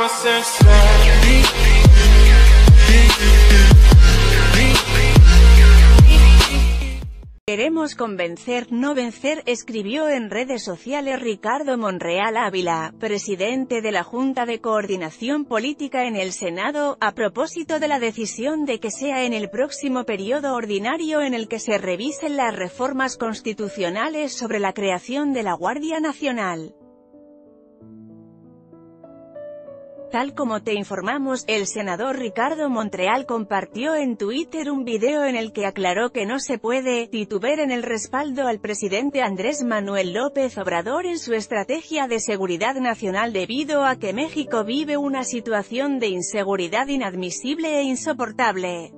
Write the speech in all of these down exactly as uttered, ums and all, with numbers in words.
Queremos convencer, no vencer, escribió en redes sociales Ricardo Monreal Ávila, presidente de la Junta de Coordinación Política en el Senado, a propósito de la decisión de que sea en el próximo periodo ordinario en el que se revisen las reformas constitucionales sobre la creación de la Guardia Nacional. Tal como te informamos, el senador Ricardo Monreal compartió en Twitter un video en el que aclaró que no se puede titubear en el respaldo al presidente Andrés Manuel López Obrador en su estrategia de seguridad nacional debido a que México vive una situación de inseguridad inadmisible e insoportable.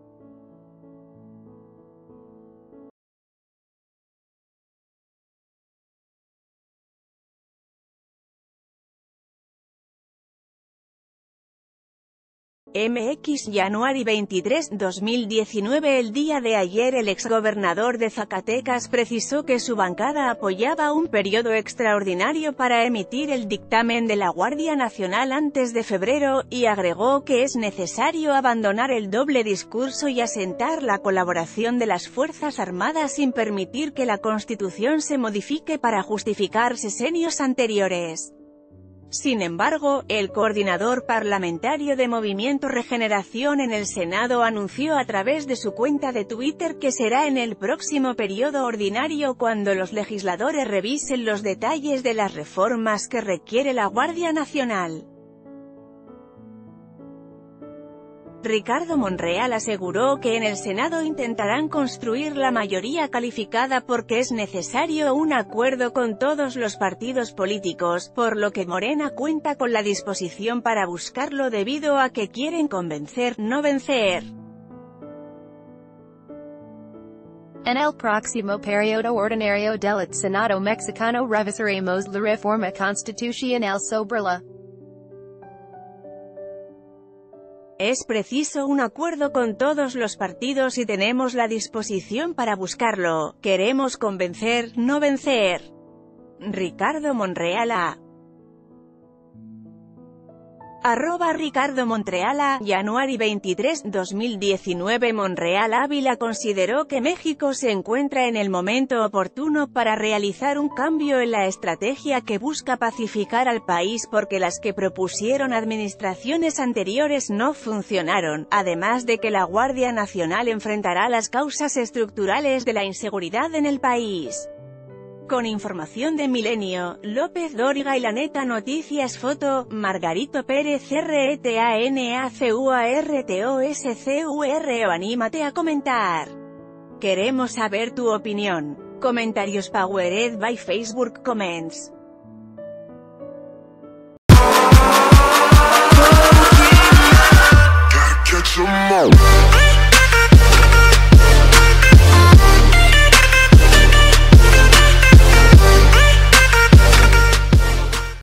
M X January veintitrés, dos mil diecinueve. El día de ayer el exgobernador de Zacatecas precisó que su bancada apoyaba un periodo extraordinario para emitir el dictamen de la Guardia Nacional antes de febrero, y agregó que es necesario abandonar el doble discurso y asentar la colaboración de las Fuerzas Armadas sin permitir que la Constitución se modifique para justificar sesenios anteriores. Sin embargo, el coordinador parlamentario de Movimiento Regeneración en el Senado anunció a través de su cuenta de Twitter que será en el próximo periodo ordinario cuando los legisladores revisen los detalles de las reformas que requiere la Guardia Nacional. Ricardo Monreal aseguró que en el Senado intentarán construir la mayoría calificada porque es necesario un acuerdo con todos los partidos políticos, por lo que Morena cuenta con la disposición para buscarlo debido a que quieren convencer, no vencer. En el próximo periodo ordinario del Senado mexicano revisaremos la reforma constitucional sobre la Es preciso un acuerdo con todos los partidos y tenemos la disposición para buscarlo. Queremos convencer, no vencer. Ricardo Monreal A. Arroba Ricardo Monreal A. January veintitrés, dos mil diecinueve. Monreal Ávila consideró que México se encuentra en el momento oportuno para realizar un cambio en la estrategia que busca pacificar al país porque las que propusieron administraciones anteriores no funcionaron, además de que la Guardia Nacional enfrentará las causas estructurales de la inseguridad en el país. Con información de Milenio, López Dóriga y La Neta Noticias. Foto, Margarito Pérez. R E T A N A C U A R T O S C U R O. Anímate a comentar. Queremos saber tu opinión. Comentarios powered by Facebook Comments.